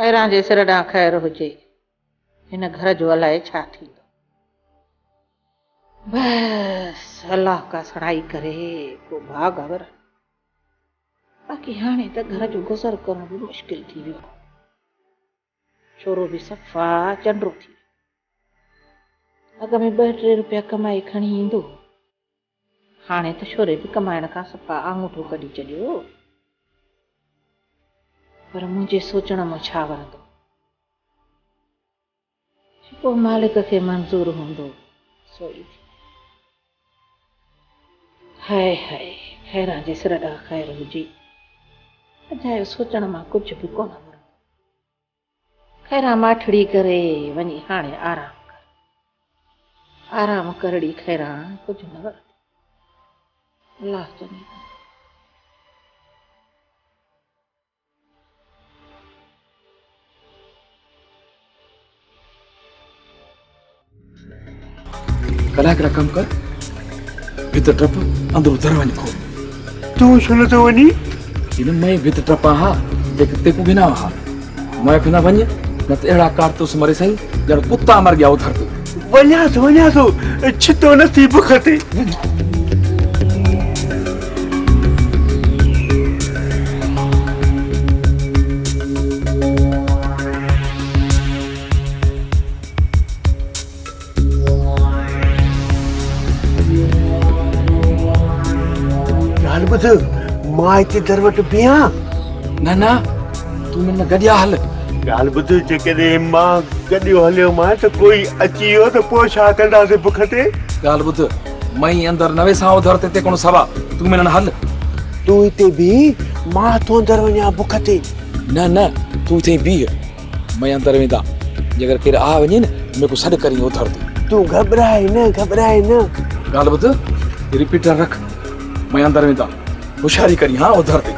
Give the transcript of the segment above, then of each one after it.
खैरा जे सिर ॾांहुं ख़ैर हुजे, हिन घर जो अलाए छा थींदो। बस अल्लाह का सड़ाई करे को भाग अवर। बाक़ी हाणे त घर जो गुज़र करण बि मुश्किल थी वियो। छोरो बि सफ़ा चंडो थी वियो। अॻ में 2-3 रुपया कमाई खणी ईंदो, हाणे त छोरे बि कमाइण खां सफ़ा आङूठो कढी छॾियो। पर मुंहिंजे सोचण में छा वरंदो, जेको मालिक खे मंज़ूर हूंदो सो ई थी। हाय हाय, खैरा जे सिर ॾांहुं ख़ैर हुजे, अजायो सोचण मां कुझु बि कोन वरंदो। खैरा माठड़ी करे वञी हाणे आराम कर। आराम करड़ी खैरा कुझु न वरंदो। अल्लाह जाने। कला कम कर, भीतर टप अंदर दरवाजा खोल। तू सुन तो वनी इन मैं भीतर टपा हा ते को बिना हा मैं बिना वने न त एड़ा कार तो मरे सही जण कुत्ता मर गया उधर तो वन्या तो छितो न थी बुखते। मां हिते दर वटि बीहां। न तू मन गडिया हल। गाल बुध जेकॾहिं मां गडियो हलियो मां त कोई अची वियो त पोइ छा कंदासीं बुख ते। गाल बुध मई अंदर नवे सां उधर ते कोन सवा तू मन हल। तू हिते भी मां तो अंदर वञा बुख ते। न तू हिते बीह मैं अंदर वेंदा जेकर केर आ वञे न मेरे को सॾ करी उधर ते। तू घबराए न। गाल बुध रिपीटर रख मैं अंदर वेंदा होशियारी करी हाँ उधर ते।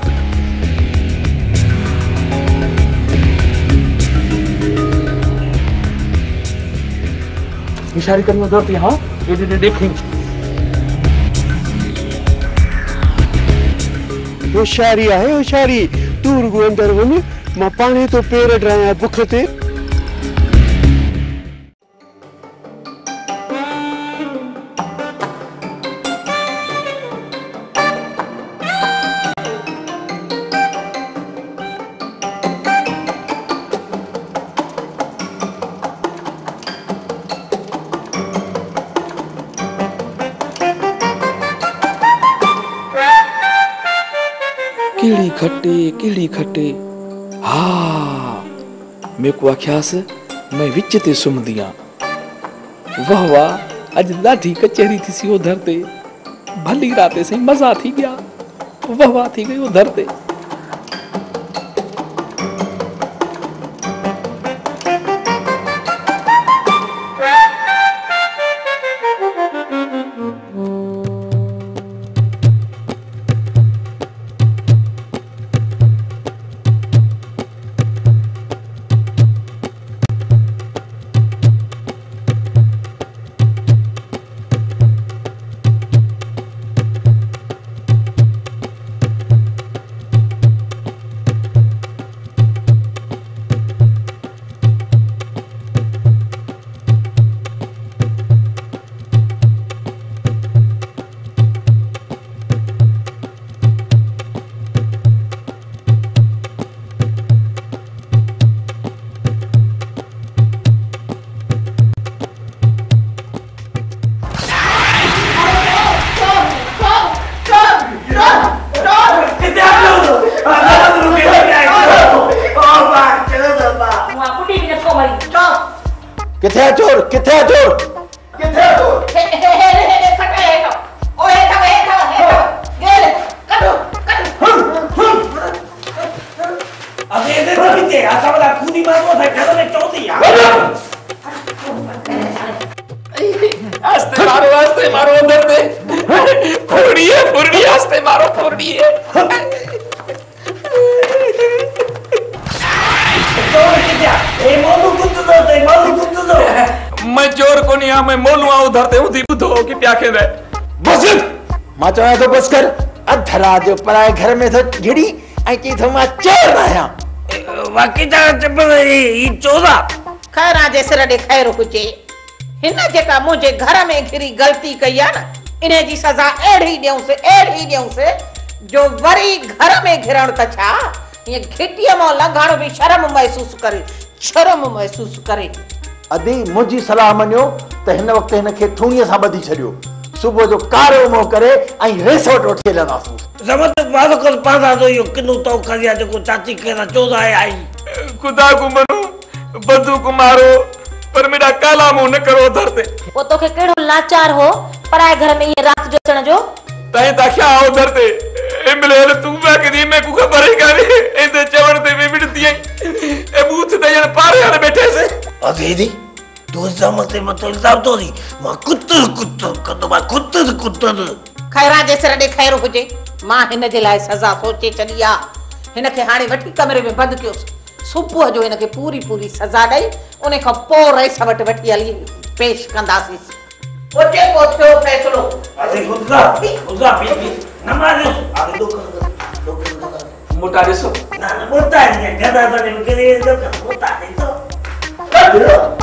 होशियारी करी उधर ते हाँ देखी। होशियारी आहे होशियारी। तू रुगो अंदर वञ मां पाणे तो पेर ड्राया बुख ते। कीड़ी खट्टे हाँ मेरे को आख्यास मैं विच ते सुमदियां। वाह वाह अज लाठी कचहरी थी सी उधर ते भली राते से मजा थी गया। वाह थी गई उधर ते। किथे चोर आस्ते मारो अंदर ते फुरड़ी आस्ते मारो फुरड़ी मैं चोर को नहीं मैं मोलू आ उधर ते उधी बुधो कि प्याखे दे बस मां चाहे तो बस कर अधरा जो पराए घर में तो घिड़ी आई की तो मां चोर आया वाकई ता चपल ई चोदा खैर जे सिर ॾे खैर हुजे हिन जेका मुंहिंजे घर में घिरी ग़लती कई आहे न इन जी सज़ा अहिड़ी ॾियूंसि जो वरी घर में घिरण त छा ये घिटीअ मां लंघण बि शर्म महसूस करे अदी मुंहिंजी सलाह मञियो त हिन वक़्तु हिनखे थूणीअ सां ॿधी छॾियो सुबुह जो कारो मुंहुं करे ऐं रेसोट वठी हलंदासीं जबरदस्त वादो कर पासा तो यो किनो तो खरिया जो चाची के ना चोदा है आई खुदा को मनो बंदूक मारो पर मेरा काला मुंह न करो धरते वो तो के केड़ो लाचार हो पराए घर में ये रात जो अचण जो तई ता क्या हो धरते एम्बुलेंस तू मैं कदी मैं को खबर ही काने इंदे चवण ते में बिड़ती ए बूथ ते जण पारे वाले बैठे से अदीदी तू जमते मत इल्जाम तो दी मां कुत्तो कदो मां कुत्तो खैरा जे सिर ॾे खैर हुजे मां हिन जे लाइ सज़ा सोचे छॾी आ हिन खे हाणे वठी कमरे में बंदि कयोसि सुबुह जो हिन खे पूरी सज़ा ॾेई उन खां पोइ रईस वटि वठी हली पेश कंदासीं ओटे को थियो फ़ैसिलो अरे गुज़ा पी नमाज आगे दो मोटा देसो ना मोटा है गदा तो ने के दो मोटा है तो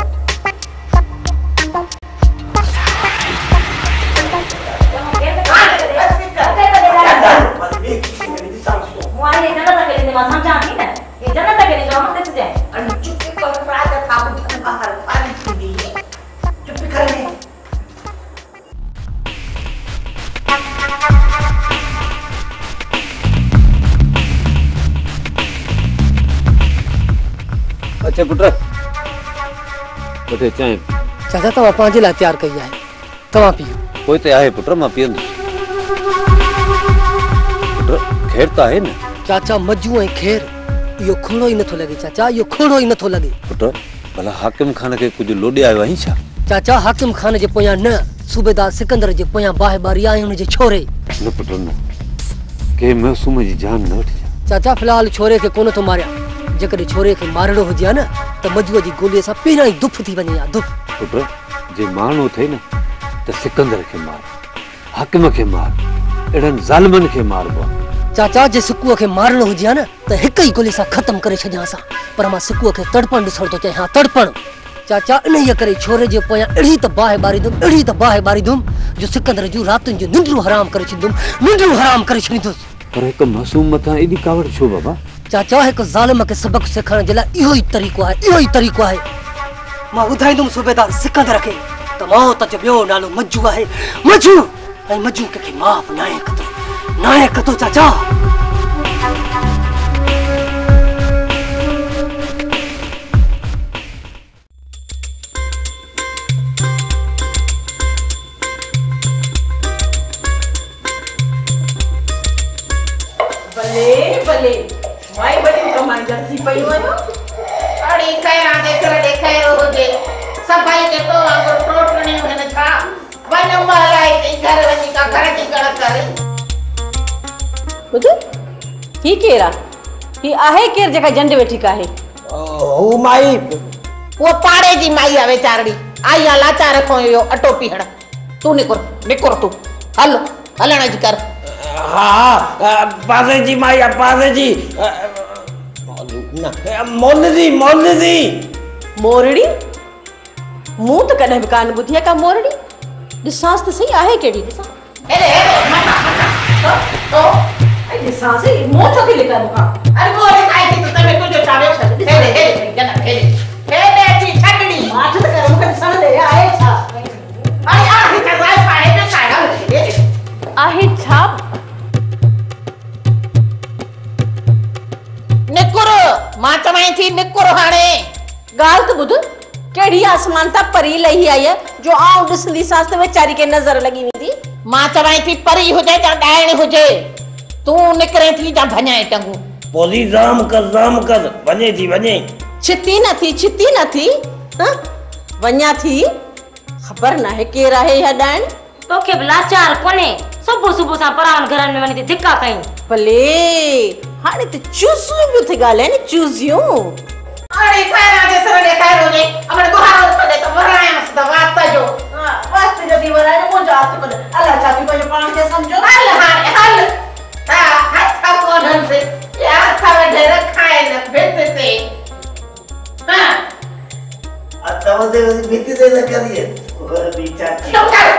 अच्छा पुत्र बटे चाय चाचा तव्हां पंहिंजे लाइ तयारु कई आहे तव्हां पीओ कोई ते आहे पुत्र मां पीअंदुसि पुत्र खैर त आहे न चाचा मजू ऐं खेर इहो खोड़ो ई नथो लॻे चाचा इहो खोड़ो ई नथो लॻे पुत्र भला हाकिम खान खे कुझु लोॾे आयो आहीं छा चाचा हाकिम खान जे पोयां न सूबेदार सिकंदर जे पोयां बाहि बारी आहे हुन जे छोरे न पुत्र न के मासूम जी जान न वठिजे चाचा फिलहाल छोरे खे कोन थो मारिया जेकॾहिं छोरे खे मारणो हुजे हा न त मजूअ जी गोलीअ सां पहिरियां ई दुफ थी वञे हा दुफ पुत्र जे मारणो थिए न त सिकंदर खे मार हाकिम खे मार अहिड़नि ज़ालिमनि खे मारबो चाचा जे सिकुअ खे मारणो हुजे हा न त हिक ई गोली सां ख़तम करे छॾियां असां पर मां सिकुअ खे तड़पण ॾिसण थो चाहियां तड़पण चाचा इन्हीअ करे छोरे जे पोयां अहिड़ी त बाहि बारींदुमि जो सिकंदर जूं रातियुनि जूं निंड्रूं हराम करे छॾींदुसि पर हिक मासूम मथां एॾी कावड़ छो बाबा चाचा हिक ज़ालिम खे सबक सिखाइण जे लाइ इहो ई तरीक़ो आहे मां ॿुधाईंदुमि सूबेदार सिकंदर खे त मौत जो ॿियो नालो मजू आहे मजू ऐं मजू कंहिंखे माफ़ नाहे कतो चाचा भले भाई बड़ी कमांडर थी पई वयो अड़ी खैरा दे कर दे खैर होजे सफाई के तो वांगुर प्रोटनी हन छा वन मालाई के घर वनी का घर की गड़ करे बुध ही केरा ही आहे केर जका जंड वेठी का है ओ माई वो पाड़े जी माई आवे चारड़ी आई लाचार को यो अटो पीहड़ तू निकोर तू हलण जी कर हाँ पासे जी माई पासे जी मोलदी मोरड़ी मुंह तो कदे कान बुधिया का मोरड़ी दिसास तो सही आहे केडी दिसा तो दिसास ही मुंह तो लिखा मुका अरे मोरे काई थी तो तमे तुझो चावे हेले थी छकड़ी माथ तो कर मुके सन दे आहे छा आई आ ही का पाए पे साड़ा आहे छा निकुर मां चवाई थी निकुर हाणे गाल तो बुध केड़ी आसमान ता परी लही आई है जो आऊं दिसंदी सास ते बेचारी के नजर लगी वींदी मां चवाई थी परी हुजे या डायण हुजे तू निकरे थी या भञाए टंगू बोली जाम कर वने छिती न थी हां वन्या थी खबर ना है के रहे या डायण तो के लाचार कोने सुबह सा परावन घरन में वनी धिक्का कई भले हाने ते चूसियूं भी थे गाले ने चूसियूं अरे खैरा दे सर दे खैर होजे हमने गुहार उस पे तो वराए मस्त वास्ता जो वास्ते जो दी वराए मो जात को अल्लाह चाबी को जो पान के समझो हल हाथ को ढंग से यार था ढेर खाए न फिर न करिए वरदी चाची।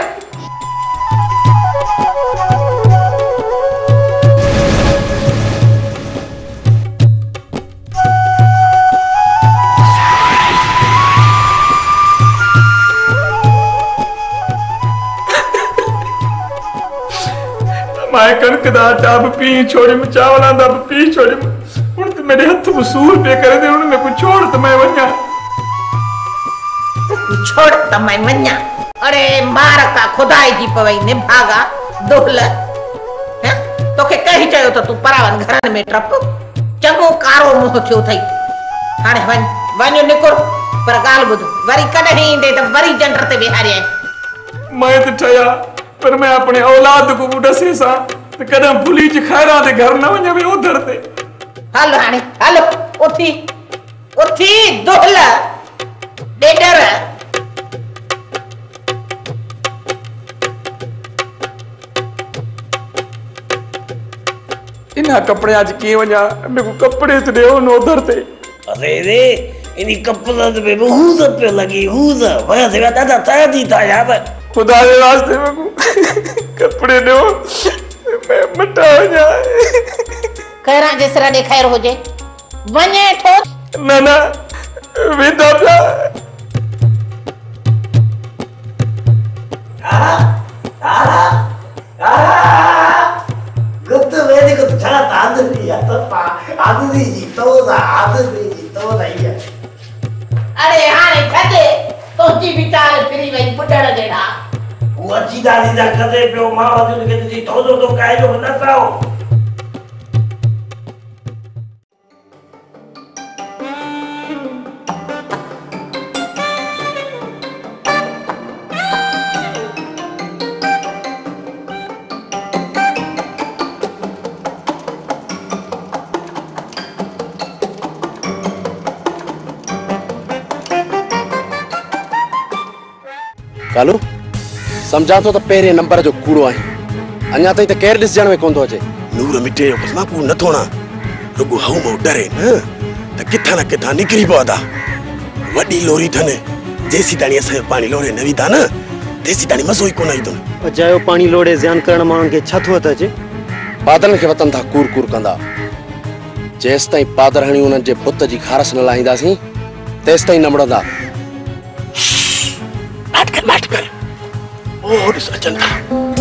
मैं कणक दा आटा बि पी छोड़ी मैं चावलां दा बि पी छोड़ी हुण ते मेरे हथ वसूल पे करे दे हुण मैं को छोड़ त मैं वञा छोड़ त मैं वञा। अरे मार का खुदाई जी पवई ने भागा दोहल हैं तोखे कही चयो त तू परावन घरन में ट्रप चङो कारो मुंह थियो थई हाणे वञ निकुर पर गाल बुध वरी कॾहिं ईंदे त वरी जंडर ते बिहारे मैं त ठया पर मैं अपने औलाद को डसे सा त कदम भुली ज खैरा दे घर न वञ वे उधर ते हल हाणे हल उथी उथी दोहल डेडर इना कपड़े आज के वञा मेरे को कपड़े तो देओ न उधर ते। अरे रे इनी कपड़ा पे बहुत पे लगी हूज वह से दादा ताया दी था यार खुदा के वास्ते मेरे को कपड़े दो मैं मटा हो जाए खैरा जेसरा दे खैर हो जे वने ठो ना विदा जा गुत्त वेदी को छड़ा तांद लिया तो पा आदमी जी तो नहीं है। अरे हाने खदे तो जी विचार फिरी वई पुडड़ जेड़ा वो अच्छी दादी दा कदे पे मां वजन के जी तो काहे जो न साओ। कालू समझा तो पहिरें नंबर जो कूड़ो आहे अञा ताईं त केर ॾिसजण में कोन थो अचे। नूर मिटे जो बस कूड़ न थोना रुगो हऊ मो डरे न त किथा न किथा निकरी पवंदा वडी लोरी थने जेसी ताणी असां पानी लोरे न विधा न तेसी ताणी मज़ो ई कोन ईंदो। अजायो पानी लोड़े ज़्यान करण माण्हुनि खे छा थो अचे पादरनि खे वतन था कूर कूर कंदा जेसि ताईं पादर हणी उन्हनि जे बुत जी खारस न लाहींदासीं तेसि ताईं न मुड़ंदा। माटकर और सजन था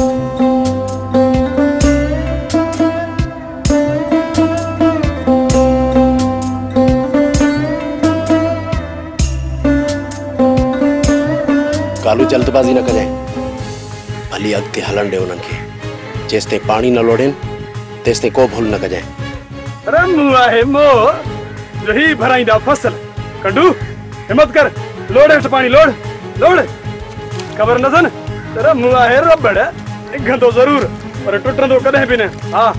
कालू जल्दबाजी न कजाए भली अगते हलन दे उन्हनि खे जेसि ताईं पानी न लोड़ेनि तेसि ताईं को भूल न कजाए। रमू आहे मो रही भराईंदा फसल कंडू हिम्मत कर लोड़ हेठ पानी लोड़ लोड़ खबर न सन तेरा मुंह है रबड़ गंदो जरूर पर टुटंदो कदे भी न। हां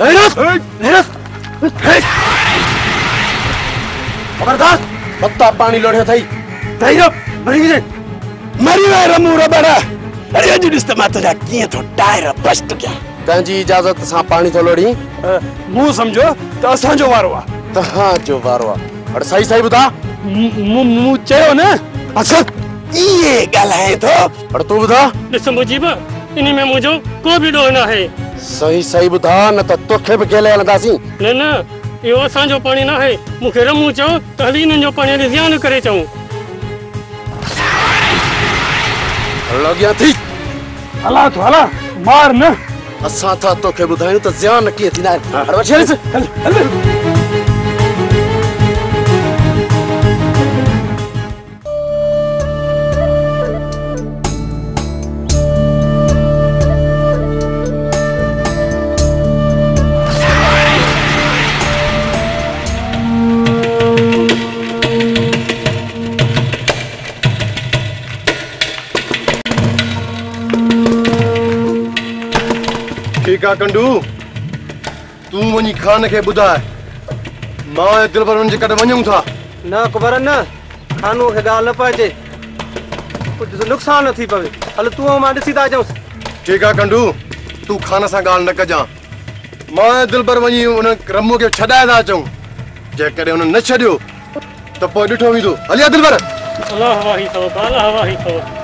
खबरदार पत्ता पानी लोड़े थई तैरो मरी वे रमू रबड़ अरे अज दिस त मातो जा किए तो टायर बस्ट क्या तंजी इजाजत सां पानी तो लोड़ी मुंह समझो त असां जो वारो आ तहां जो वारो आ और सही सही बुधा मुंह चयो न अच्छा ये गल है तो और तू बुधा ॾिस मुजीब इन्हीं में मुझो को भी डो न है सही सही बुधा न त तोखे भी गेले हलंदासीं। न इहो असांजो पानी न आहे मूंखे रमू चओ त हली इन्हनि जो पाणी हली ज़ियान करे चऊं लॻिया थी हला तो हला मार न असां था तोखे ॿुधायूं त ज़ियान कीअं थींदा आहिनि। ठीका कंडू तू वनी खान के बुधाए मां दिलबर वञी कॾहिं वञूं था न ख़बर न खानो खे ॻाल्हि न पइजे कुझु नुक़सान न थी पवे हल तूं मां ॾिसी था अचूं। ठीकु आहे कंडू तू खान सां ॻाल्हि न कजां मां दिलबर वञी उन रमू खे छॾाए था अचूं जेकॾहिं उन न छॾियो त पोइ ॾिठो वेंदो। हलिया दिलबर अल्लाह वाही तो अल्लाह वाही तो